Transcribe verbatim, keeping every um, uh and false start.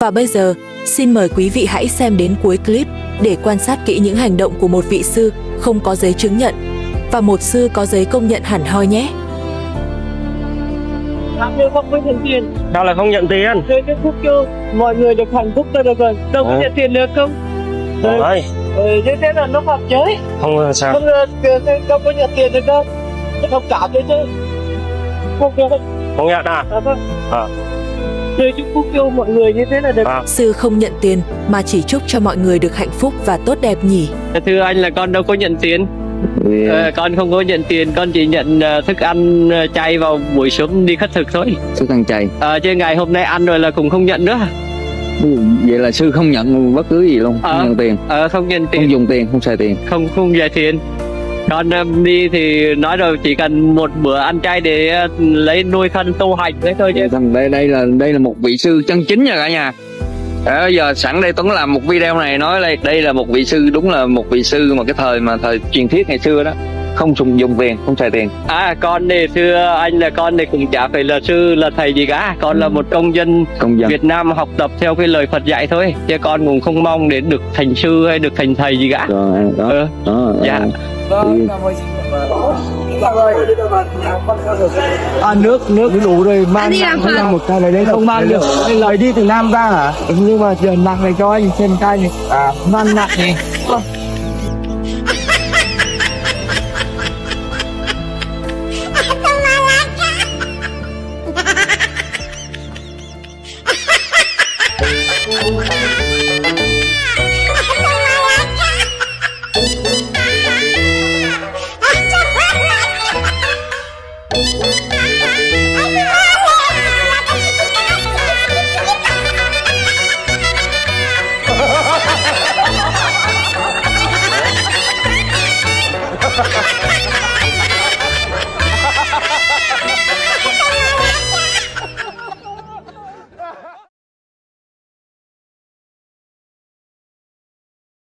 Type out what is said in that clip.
Và bây giờ, xin mời quý vị hãy xem đến cuối clip để quan sát kỹ những hành động của một vị sư không có giấy chứng nhận và một sư có giấy công nhận hẳn hoi nhé. Nếu không có nhận tiền, Sao lại không nhận tiền? thế cái phúc cho mọi người được hạnh phúc là được rồi. Đâu có Ừ. nhận tiền được không? Đúng đấy. Ừ, như thế là nó phạm giới. Không sao. Không, không có nhận tiền được đâu. Không trả thế chứ. Không được. Không nhận à? À, vâng. À. Thế chúc phúc cho mọi người như thế là được. À. Sư không nhận tiền mà chỉ chúc cho mọi người được hạnh phúc và tốt đẹp nhỉ. Thưa anh là con đâu có nhận tiền. Vì Ờ, con không có nhận tiền, con chỉ nhận uh, thức ăn uh, chay vào buổi sớm đi khất thực thôi. thức ăn chay. Ờ, chứ ngày hôm nay ăn rồi là cũng không nhận nữa. Vậy là sư không nhận bất cứ gì luôn, không Ờ. nhận tiền, Ờ, không nhận không tiền, dùng tiền, không xài tiền. không không giải tiền. Con um, đi thì nói rồi chỉ cần một bữa ăn chay để uh, lấy nuôi thân tu hành đấy thôi chứ. Thằng đây đây là đây là một vị sư chân chính nha cả nhà. Đó, giờ sẵn đây Tuấn làm một video này nói đây đây là một vị sư, đúng là một vị sư mà cái thời mà thời truyền thuyết ngày xưa đó, không dùng dùng tiền, không xài tiền. À, con thì thưa anh là con thì cũng chả phải là sư là thầy gì cả, con là một công dân Công dân. Việt Nam học tập theo cái lời Phật dạy thôi, chứ con cũng không mong đến được thành sư hay được thành thầy gì cả. Rồi đó, Ừ. đó, Dạ. Thì- À, nước nước đủ rồi, mang mang một chai này đấy không mang được. Lời đi từ Nam ra hả? Nhưng mà giờ nặng này cho anh xem chai này. À, mang nặng này. Thank you.